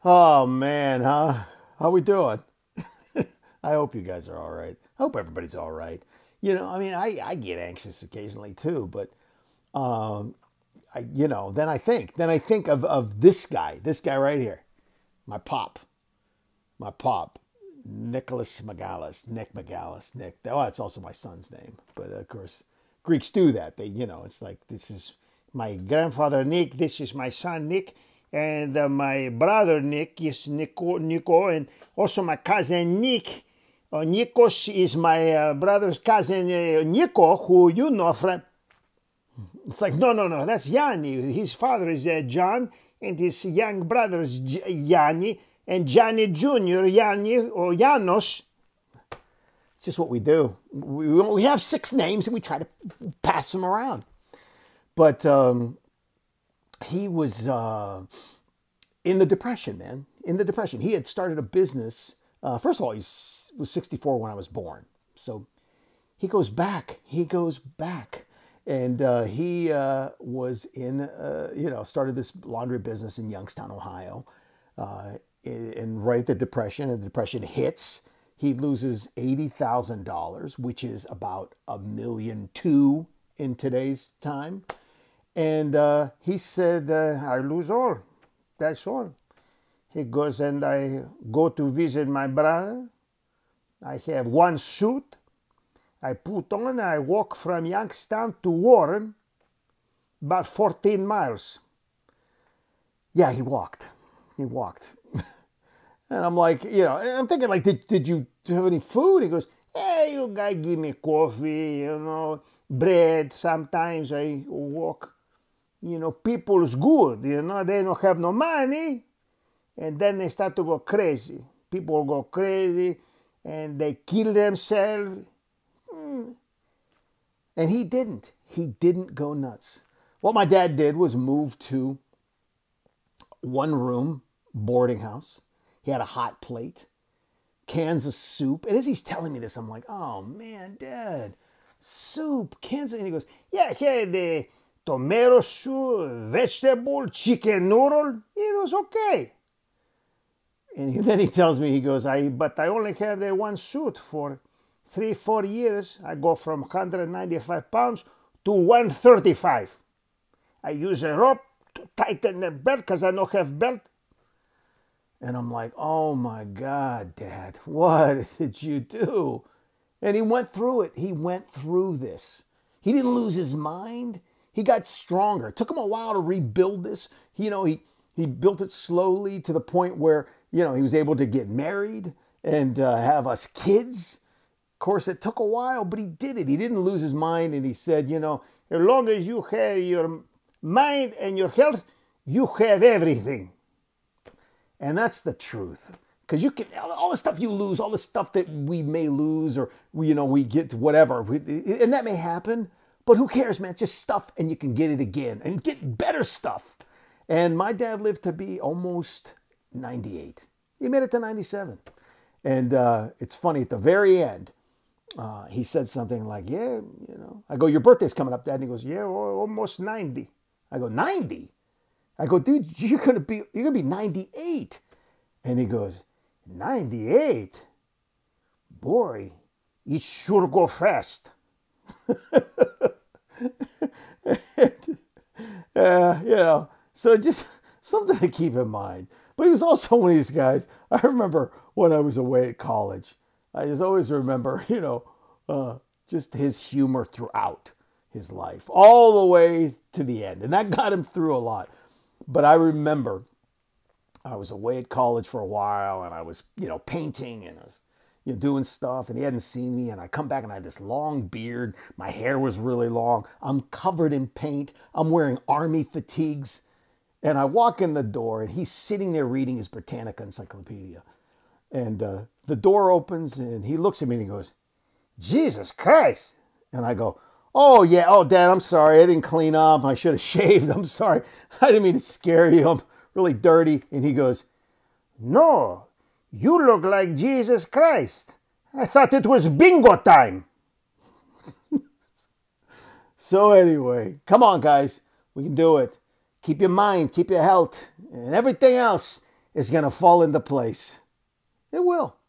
Oh man, huh? How we doing? I hope you guys are all right. I hope everybody's all right. I mean, I get anxious occasionally too, but then I think of this guy right here, my pop, my pop, Nicholas Megalis, Nick Megalis, Nick. Oh, that's also my son's name, but of course, Greeks do that. It's like this is my grandfather Nick. This is my son Nick, and my brother Nick is Nico, and also my cousin Nick. Nikos is my brother's cousin Nico, who you know from. It's like no, that's Yanni. His father is John, and his young brother is Yanni, and Johnny Junior Yanni or Janos. It's just what we do. We have six names and we try to pass them around. But he was in the Depression, man. In the Depression. He had started a business. First of all, he was 64 when I was born. So he goes back. And he was started this laundry business in Youngstown, Ohio. And right at the Depression hits. He loses $80,000, which is about $1.2 million in today's time. And he said, I lose all. That's all. He goes, and I go to visit my brother. I have one suit. I put on, I walk from Youngstown to Warren, about 14 miles. Yeah, he walked. And I'm like, I'm thinking like, did you have any food? He goes, hey, you guys give me coffee, bread. Sometimes I walk. People's good, they don't have no money. And then they start to go crazy. People go crazy and they kill themselves. And he didn't. He didn't go nuts. What my dad did was move to one room boarding house. He had a hot plate, cans of soup. And as he's telling me this, I'm like, oh man, Dad, soup, cans of... And he goes, yeah, here the tomato soup, vegetable, chicken noodle. It was okay. And then he tells me, he goes, but I only have the one suit for 3-4 years. I go from 195 pounds to 135. I use a rope to tighten the belt because I don't have belt. And I'm like, oh my God, Dad, what did you do? And he went through it. He went through this. He didn't lose his mind. He got stronger. It took him a while to rebuild this. He built it slowly to the point where, he was able to get married and have us kids. Of course, it took a while, but he did it. He didn't lose his mind. And he said, as long as you have your mind and your health, you have everything. And that's the truth. Because you can, all the stuff you lose, all the stuff that we may lose or, we get whatever. And that may happen. But who cares, man? It's just stuff and you can get it again and get better stuff. And my dad lived to be almost 98. He made it to 97. And it's funny, at the very end, he said something like, yeah, I go, your birthday's coming up, Dad. And he goes, yeah, almost 90. I go, 90? I go, dude, you're gonna be 98. And he goes, 98? Boy, it sure go fast. So just something to keep in mind. But he was also one of these guys. I remember when I was away at college, I just always remember, just his humor throughout his life, all the way to the end. And that got him through a lot. But I remember I was away at college for a while and I was, painting and I was, doing stuff, and he hadn't seen me, and I come back and I had this long beard. My hair was really long. I'm covered in paint. I'm wearing army fatigues. And I walk in the door, and he's sitting there reading his Britannica encyclopedia. And the door opens, and he looks at me, and he goes, Jesus Christ. And I go, oh, yeah, oh, Dad, I'm sorry. I didn't clean up. I should have shaved. I'm sorry. I didn't mean to scare you. I'm really dirty. And he goes, no, you look like Jesus Christ. I thought it was bingo time. So anyway, come on, guys. We can do it. Keep your mind, keep your health, and everything else. is going to fall into place. It will.